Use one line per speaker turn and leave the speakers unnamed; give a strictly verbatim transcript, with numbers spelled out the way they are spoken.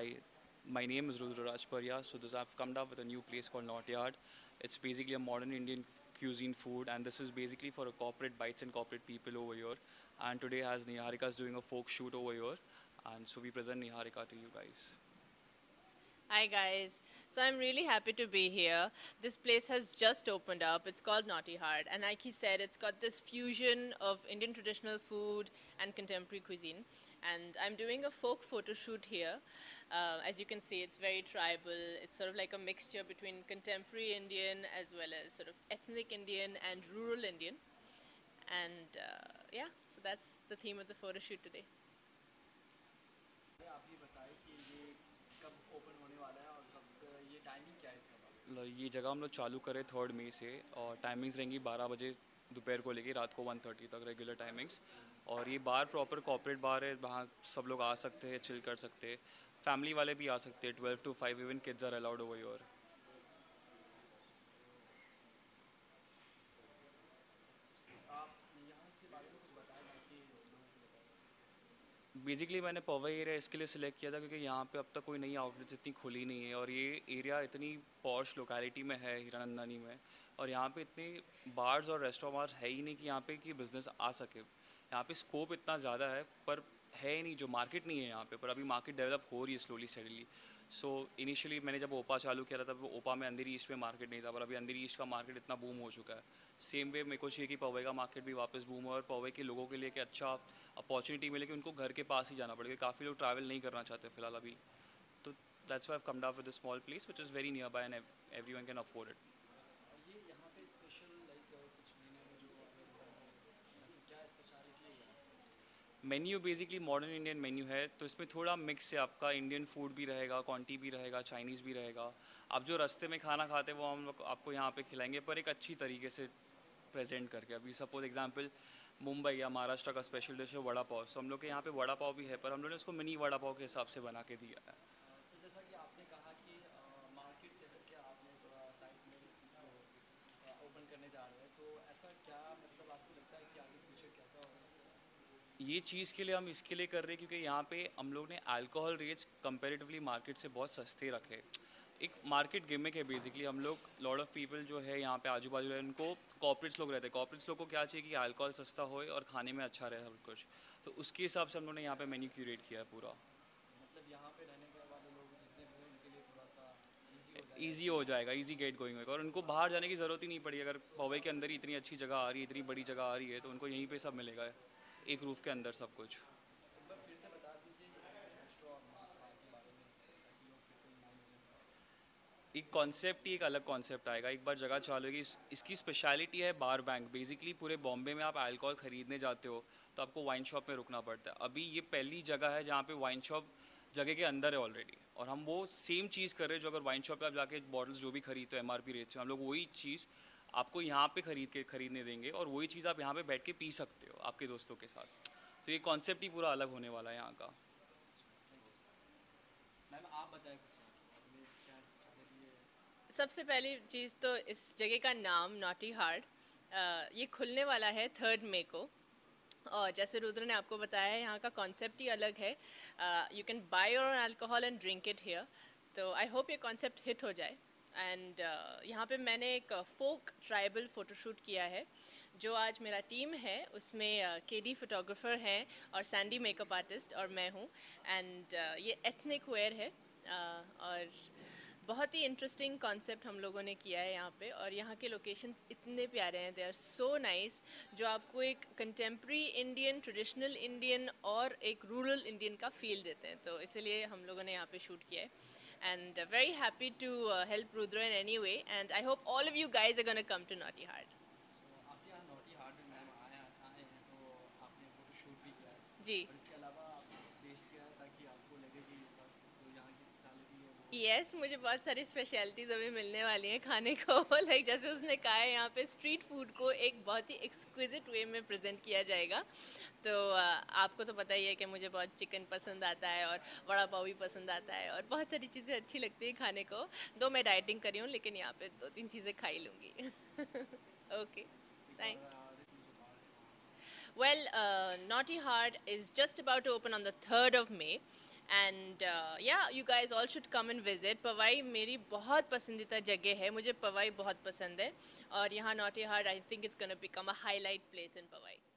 Hi, my name is Rudra Rajparya. So this I've come up with a new place called North Yard. It's basically a modern Indian f- cuisine food, and this is basically for a corporate bites and corporate people over here. And today, as Niharika is doing a folk shoot over here, and so we present Niharika to you guys.
Hi guys. So I'm really happy to be here. This place has just opened up. It's called Naughty Heart, and like he said, it's got this fusion of Indian traditional food and contemporary cuisine. And I'm doing a folk photo shoot here. Uh, as you can see, it's very tribal. It's sort of like a mixture between contemporary Indian as well as sort of ethnic Indian and rural Indian. And uh, yeah, so that's the theme of the photo shoot today.
ल- ये जगह हम लोग चालू करें third मई से, और timings रहेंगी बारह बजे दोपहर को लेके रात को वन थर्टी तक रेगुलर टाइमिंग्स। और ये बार प्रॉपर कॉर्पोरेट बार है, वहाँ सब लोग आ सकते हैं, चिल कर सकते हैं। फैमिली वाले भी आ सकते हैं, twelve to five even kids are allowed over your. Basically मैंने पवई एरिया इसके लिए सिलेक्ट किया था क्योंकि यहाँ पे अब तक कोई नई आउटलेट्स इतनी खुली नहीं है, और ये एरिया इतनी पॉश लोकेलिटी में है हीरानंदानी में। और यहाँ पे इतने बार्स और रेस्टोरेंट है ही नहीं कि यहाँ पे कि बिज़नेस आ सके। यहाँ पे स्कोप इतना ज़्यादा है पर है ही नहीं, जो मार्केट नहीं है यहाँ पे। पर अभी मार्केट डेवलप हो रही है स्लोली स्टेडली। सो इनिशियली मैंने जब ओपा चालू किया था तब ओपा में अंधेरी ईस्ट में मार्केट नहीं था, पर अभी अंधेरी ईस्ट का मार्केट इतना बूम हो चुका है। सेम वे मेरे को चाहिए कि पवई का मार्केट भी वापस बूम हो, और पवई के लोगों के लिए कि अच्छा अपॉर्चुनिटी मिले कि उनको घर के पास ही जाना पड़ेगा। काफ़ी लोग ट्रैवल नहीं करना चाहते फिलहाल अभी। तो that's why I have come down with a small place which is very nearby and everyone can afford it. Menu basically modern Indian menu है, तो इसमें थोड़ा मिक्स है आपका। इंडियन फूड भी रहेगा, कॉन्टी भी रहेगा, चाइनीज़ भी रहेगा। आप जो रास्ते में खाना खाते हैं वो हम लोग आपको यहाँ पे खिलाएंगे, पर एक अच्छी तरीके से प्रेजेंट करके। अभी सपोज एग्जांपल मुंबई या महाराष्ट्र का स्पेशल डिश है वड़ा पाव, तो हम लोग के यहाँ पे वड़ा पाव भी है, पर हम लोगों ने उसको मिनी वड़ा पाव के हिसाब से बना के दिया है। ये चीज़ के लिए हम इसके लिए कर रहे हैं क्योंकि यहाँ पे हम लोग ने अल्कोहल रेट्स कंपैरेटिवली मार्केट से बहुत सस्ते रखे। एक मार्केट गिमिक है बेसिकली। हम लोग लॉट ऑफ पीपल जो है यहाँ पे आजू बाजू रहे, उनको कॉर्पोरेट्स लोग रहते हैं। कॉर्पोरेट्स लोग को क्या चाहिए कि अल्कोहल सस्ता होए और खाने में अच्छा रहे सब कुछ। तो उसके हिसाब से हम लोगों ने यहाँ पे मेन्यू क्यूरेट किया है पूरा। ईजी हो जाएगा, ईजी गेट गोइंग होगा, और उनको बाहर जाने की ज़रूरत ही नहीं पड़ी। अगर पवई के अंदर ही इतनी अच्छी जगह आ रही है, इतनी बड़ी जगह आ रही है, तो उनको यहीं पे सब मिलेगा, एक रूफ़ के अंदर सब कुछ। एक कॉन्सेप्ट ही एक अलग कॉन्सेप्ट आएगा एक बार जगह चालू होगी। इस, इसकी स्पेशलिटी है बार बैंक। बेसिकली पूरे बॉम्बे में आप अल्कोहल ख़रीदने जाते हो तो आपको वाइन शॉप में रुकना पड़ता है। अभी ये पहली जगह है जहाँ पे वाइन शॉप जगह के अंदर है ऑलरेडी, और हम वो सेम चीज़ कर रहे हैं। जो अगर वाइन शॉप पे आप जाके बॉटल्स जो भी खरीदते हो एम आर पी रेट से, हम लोग वही चीज़ आपको यहाँ पे खरीद के खरीदने देंगे, और वही चीज़ आप यहाँ पे बैठ के पी सकते हो आपके दोस्तों के साथ। तो ये कॉन्सेप्ट ही पूरा अलग होने वाला है यहाँ का।
सबसे पहली चीज़ तो इस जगह का नाम नॉटी हार्ट, ये खुलने वाला है थर्ड मई को। और जैसे रुद्र ने आपको बताया है, यहाँ का कॉन्सेप्ट ही अलग है। You can buy your own alcohol and drink it here. तो आई होप ये कॉन्सेप्ट हिट हो जाए। एंड uh, यहाँ पे मैंने एक फोक ट्राइबल फ़ोटोशूट किया है। जो आज मेरा टीम है उसमें के डी फोटोग्राफर हैं और सैंडी मेकअप आर्टिस्ट और मैं हूँ। एंड uh, ये एथनिक वेयर है। uh, और बहुत ही इंटरेस्टिंग कॉन्सेप्ट हम लोगों ने किया है यहाँ पे। और यहाँ के लोकेशंस इतने प्यारे हैं, दे आर सो नाइस, जो आपको एक कंटेम्प्रेरी इंडियन, ट्रेडिशनल इंडियन और एक रूरल इंडियन का फील देते हैं। तो इसलिए हम लोगों ने यहाँ पे शूट किया है। and uh, very happy to uh, help Rudra in any way, and I hope all of you guys are going to come to Naughty Heart. जी, यस, मुझे बहुत सारी स्पेशलिटीज़ अभी मिलने वाली हैं खाने को। लाइक जैसे उसने कहा है, यहाँ पे स्ट्रीट फूड को एक बहुत ही एक्सक्विजिट वे में प्रेजेंट किया जाएगा। तो अ, आपको तो पता ही है कि मुझे बहुत चिकन पसंद आता है और वड़ा पाव भी पसंद आता है, और बहुत सारी चीज़ें अच्छी लगती हैं खाने को। दो मैं डाइटिंग करी हूँ, लेकिन यहाँ पे दो तीन चीज़ें खा ही लूँगी। Okay, thank. Well, uh, Naughty Heart is just about to open on the third of May, and या you guys all should come and visit Powai. मेरी बहुत पसंदीदा जगह है, मुझे पवाई बहुत पसंद है और यहाँ Naughty Heart I think it's gonna become a highlight place in Powai.